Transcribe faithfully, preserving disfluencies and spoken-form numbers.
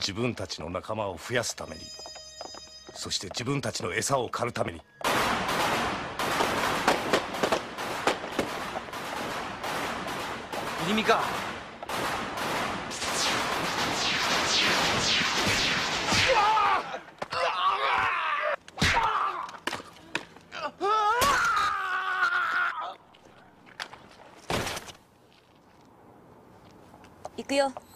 自分たちの仲間を増やすために、そして自分たちの餌を狩るために。 入身か。 行くよ。